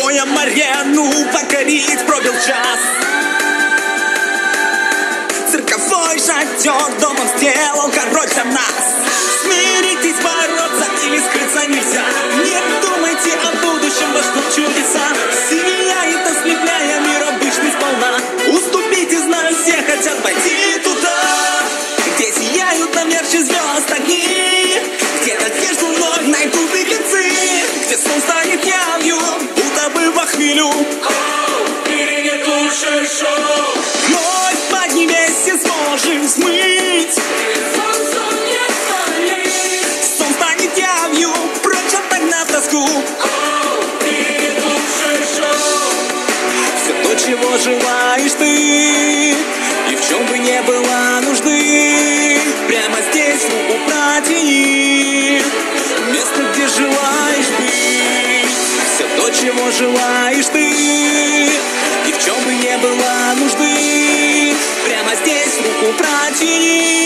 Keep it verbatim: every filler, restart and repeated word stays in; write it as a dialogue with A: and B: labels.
A: Стоя Марену покорить пробил час. Цирковой шатер домом сделал короче нас. Смиритесь, бороться или скрыться нельзя. Не думайте о будущем, во что чудеса. Сияет, ослепляя мир обычный сполна. Уступите, знаю, все хотят пойти туда, где сияют нам ярче звезд огни, где надежду вновь найдут и концы, где сон станет явью, утопы во хмелю.
B: В мире нет лучше шоу.
A: Вновь поднимись и сможем смыть.
B: Сон не стоит.
A: Сон станет явью, прочь отогнав тоску.
B: В мире нет лучше шоу.
A: Все то, чего желаешь ты, и в чем бы не было нужды, прямо здесь руку протяни, место, где желаешь быть. Все то, чего желаешь ты, и в чем бы не было нужды, прямо здесь руку протяни.